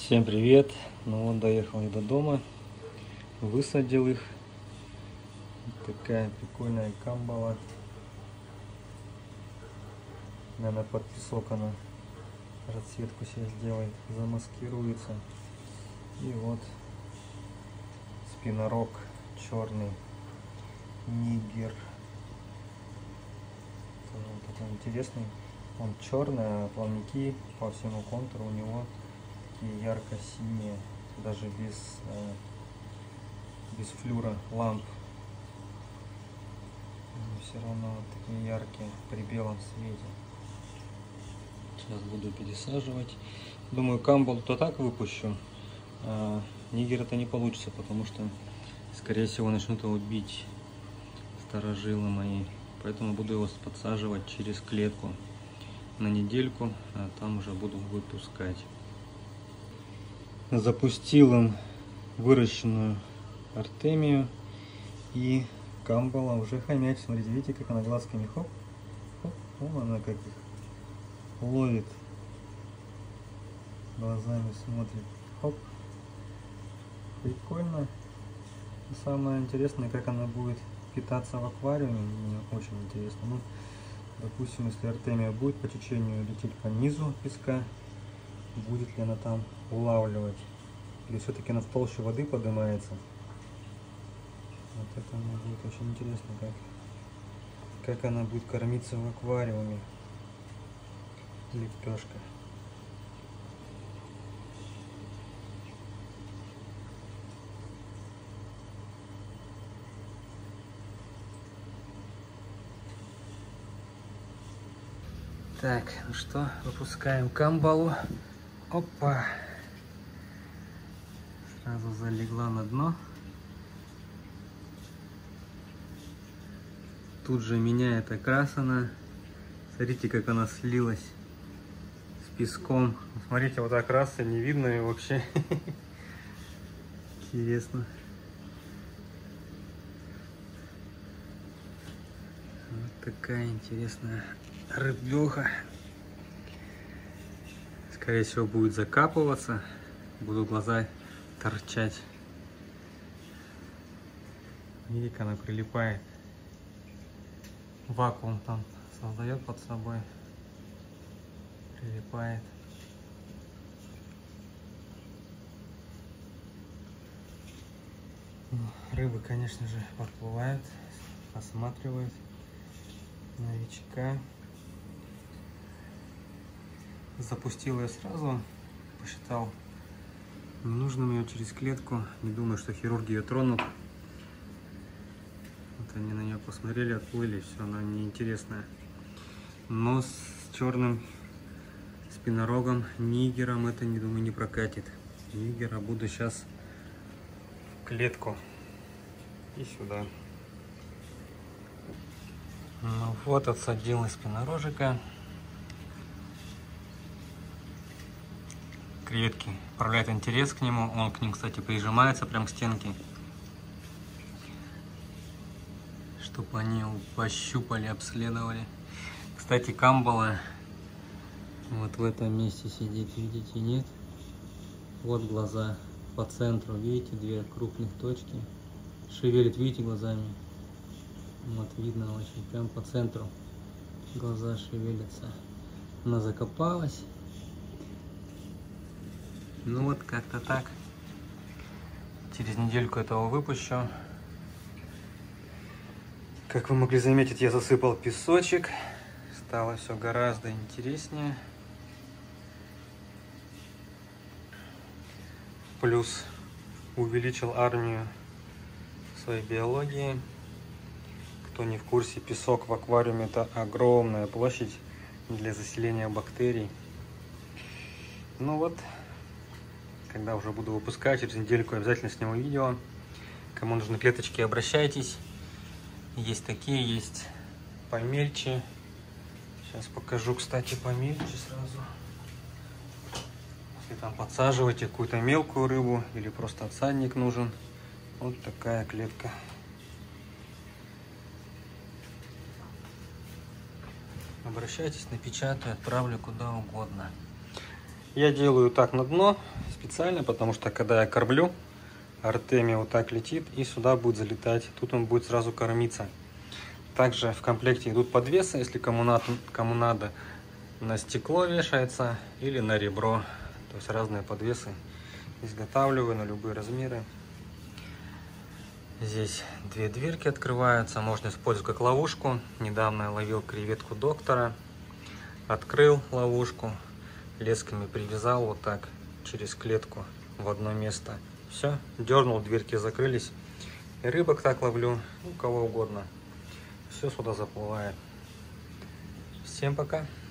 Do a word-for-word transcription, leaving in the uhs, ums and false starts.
Всем привет! Ну вот, доехал я до дома, высадил их. Такая прикольная камбала. Наверное, под песок она расцветку себе сделает, замаскируется. И вот спинорог черный нигер. Он такой интересный. Он черный, а плавники по всему контуру у него такие ярко-синие, даже без, э, без флюра ламп. Но все равно вот такие яркие при белом свете. Сейчас буду пересаживать. Думаю, камбалу-то так выпущу, а нигер это не получится, потому что, скорее всего, начнут его бить старожилы мои. Поэтому буду его подсаживать через клетку на недельку, а там уже буду выпускать. Запустил им выращенную артемию, и камбала уже хомячит. Смотрите, видите, как она глазками хоп, хоп, вон она как их ловит, глазами смотрит, хоп. Прикольно. И самое интересное, как она будет питаться в аквариуме, мне очень интересно. Ну, допустим, если артемия будет по течению лететь по низу песка, будет ли она там улавливать, или все-таки она в толще воды поднимается. Вот это мне будет очень интересно, как, как она будет кормиться в аквариуме, лепешка. Так, ну что, выпускаем камбалу. Опа! Сразу залегла на дно. Тут же меняет окрас она. Смотрите, как она слилась с песком. Смотрите, вот окраса не видно и вообще. Интересно. Вот такая интересная рыбёха. Скорее всего, будет закапываться. Будут глаза торчать. Видите, как она прилипает. Вакуум там создает под собой. Прилипает. Рыбы, конечно же, подплывают, осматривают новичка. Запустил ее сразу, посчитал ненужным ее через клетку. Не думаю, что хирурги ее тронут. Вот они на нее посмотрели, отплыли, все, она неинтересная. Но с черным спинорогом, нигером, это, не думаю, не прокатит. Нигера буду сейчас в клетку и сюда. Ну вот, отсадил из спинорожика. Креветки проявляют интерес к нему, он к ним, кстати, прижимается прям к стенке, чтобы они его пощупали, обследовали. Кстати, камбала вот в этом месте сидит, видите, нет? Вот глаза по центру, видите, две крупных точки, шевелит, видите, глазами. Вот видно очень, прям по центру глаза шевелятся. Она закопалась. Ну вот как-то так. Через недельку этого выпущу. Как вы могли заметить, я засыпал песочек. Стало все гораздо интереснее. Плюс увеличил армию своей биологии. Кто не в курсе, песок в аквариуме — это огромная площадь для заселения бактерий. Ну вот. Когда уже буду выпускать, через недельку обязательно сниму видео. Кому нужны клеточки, обращайтесь. Есть такие, есть помельче. Сейчас покажу, кстати, помельче сразу. Если там подсаживаете какую-то мелкую рыбу или просто отсадник нужен, вот такая клетка. Обращайтесь, напечатаю, отправлю куда угодно. Я делаю так на дно специально, потому что когда я кормлю, артемий вот так летит и сюда будет залетать. Тут он будет сразу кормиться. Также в комплекте идут подвесы, если кому надо, кому надо на стекло вешается или на ребро. То есть разные подвесы изготавливаю на любые размеры. Здесь две дверки открываются, можно использовать как ловушку. Недавно я ловил креветку доктора, открыл ловушку, лесками привязал вот так через клетку в одно место. Все, дернул, дверки закрылись. И рыбок так ловлю, у кого угодно. Все сюда заплывает. Всем пока.